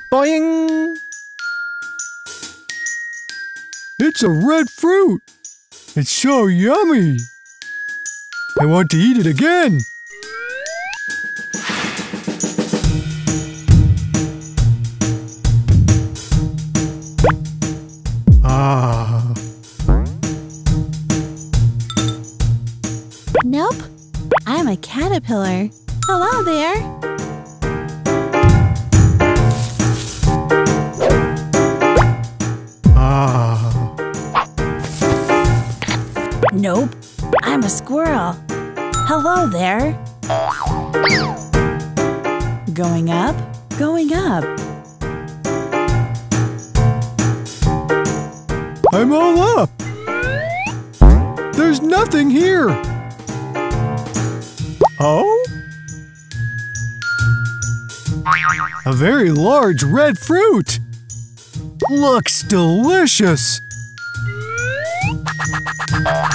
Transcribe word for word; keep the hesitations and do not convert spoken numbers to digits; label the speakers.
Speaker 1: Boing! It's a red fruit! It's so yummy! I want to eat it again! Ah.
Speaker 2: Nope. I'm a caterpillar. Hello there.
Speaker 1: Ah.
Speaker 2: Nope. I'm a squirrel. Hello there. Going up, going up.
Speaker 1: I'm all up! There's nothing here! Oh? A very large red fruit! Looks delicious!